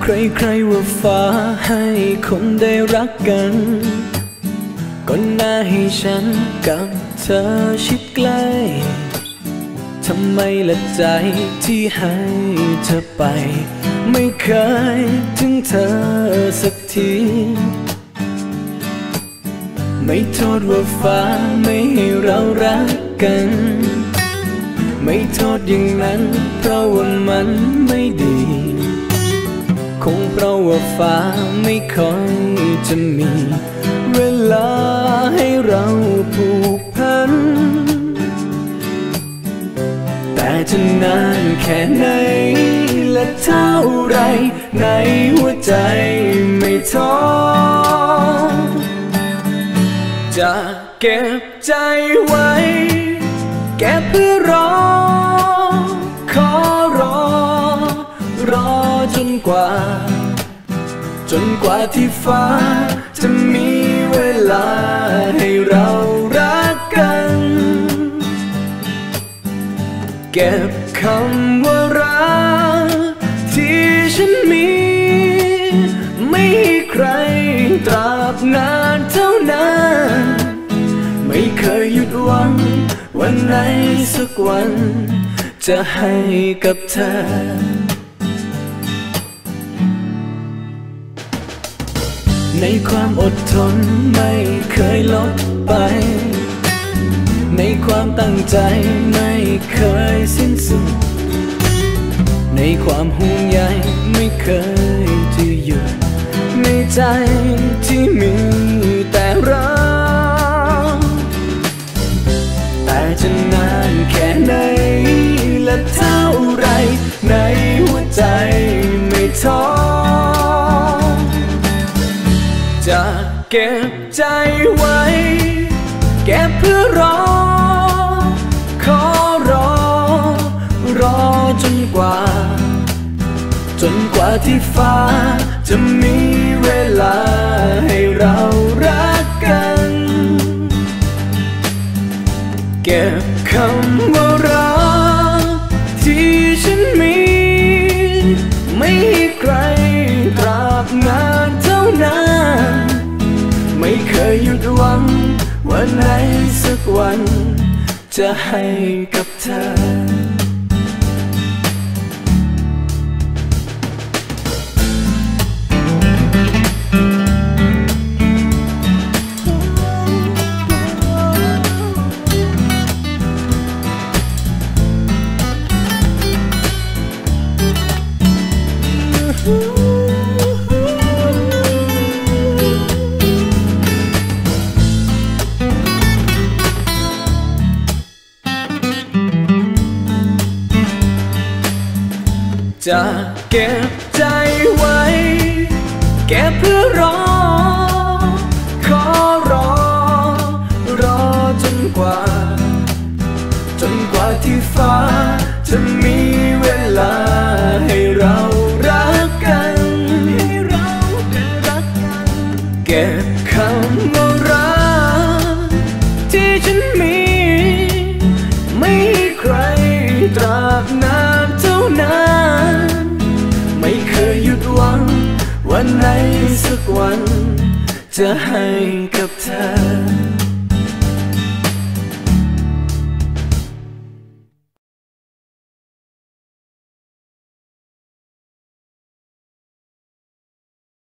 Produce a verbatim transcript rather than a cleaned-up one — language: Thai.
ใครๆว่าฟ้าให้คนได้รักกันก็น่าให้ฉันกับเธอชิดใกล้ทำไมละใจที่ให้เธอไปไม่เคยถึงเธอสักทีไม่โทษว่าฟ้าไม่ให้เรารักกันไม่โทษอย่างนั้นเพราะว่ามันไม่ดีคงเพราะว่าฟ้าไม่ค่อยจะมีเวลาให้เราผูกพันแต่จะนานแค่ไหนและเท่าไรในหัวใจไม่ท้อจะเก็บใจไว้แค่เพื่อรอขอรอรอจนกว่าจนกว่าที่ฟ้าจะมีเวลาให้เรารักกันเก็บคำว่ารักที่ฉันมีไม่ให้ใครตราบนานเท่านานไม่เคยหยุดหวังวันไหนสักวันจะให้กับเธอในความอดทนไม่เคยลดไปในความตั้งใจไม่เคยสิ้นสุดในความห่วงใยไม่เคยจะหยุดในใจที่มีแต่เราแต่จะนานแค่ไหนและเท่าไรในหัวใจไม่ท้อจะเก็บใจไว้เก็บเพื่อรอขอรอรอจนกว่าจนกว่าที่ฟ้าจะมีเวลาให้เรารักกันเก็บคำว่ารักที่ฉันมีไม่ให้ใครตราบนานเท่านานไม่เคยหยุดหวังวันไหนสักวันจะให้กับเธอจะเก็บใจไว้เก็บเพื่อรอขอรอรอจนกว่าจนกว่าที่ฟ้าจะมีเวลาให้เรารักกันให้เราได้รักกันเก็บคำว่ารักที่ฉันมีไม่ให้ใครตราบนานเท่านานไม่เคยหยุดหวังวันไหนสักวันจะให้กับเธอ